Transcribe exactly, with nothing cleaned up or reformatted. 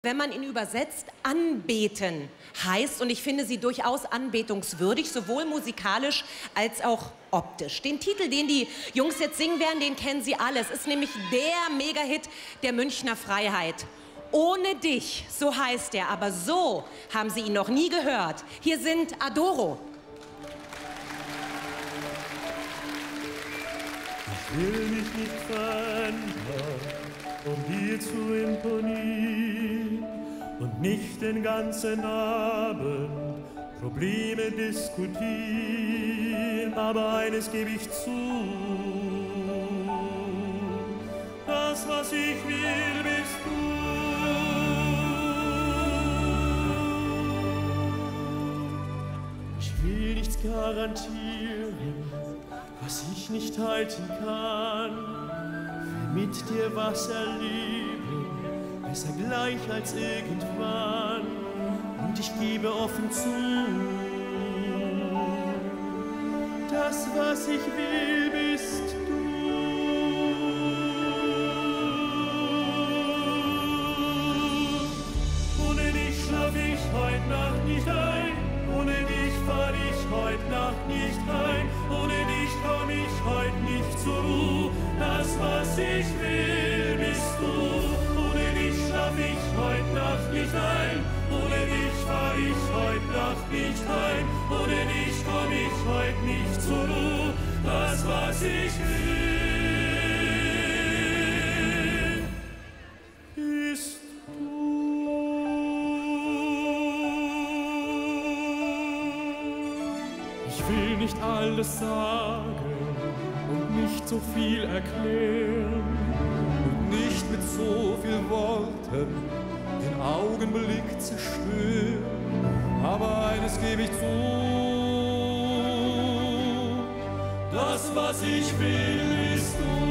Wenn man ihn übersetzt, anbeten heißt, und ich finde sie durchaus anbetungswürdig, sowohl musikalisch als auch optisch. Den Titel, den die Jungs jetzt singen werden, den kennen Sie alle. Es ist nämlich der Mega-Hit der Münchner Freiheit. Ohne dich, so heißt er, aber so haben Sie ihn noch nie gehört. Hier sind Adoro. Ich will mich nicht verändern, um dir zu imponieren und nicht den ganzen Abend Probleme diskutieren. Aber eines gebe ich zu: Das, was ich will, bist du. Ich will nichts garantieren, was ich nicht halten kann. Will mit dir was erleben, besser gleich als irgendwann. Und ich gebe offen zu: Das, was ich will, bist du. Ohne dich schlaf ich heut Nacht nicht ein. Ohne dich fahr ich heut Nacht nicht heim. Ohne dich komm ich heut nicht zur Ruhe. Das, was ich will, bist du. Ohne dich schlaf ich heut Nacht nicht ein. Ohne dich fahr ich heut Nacht nicht heim. Ohne dich komm ich heut nicht zur Ruhe. Das, was ich will, bist du. Ich will nicht alles sagen und nicht so viel erklären und nicht mit so viel Worten den Augenblick zerstören. Aber eines gebe ich zu: Das, was ich will, bist du.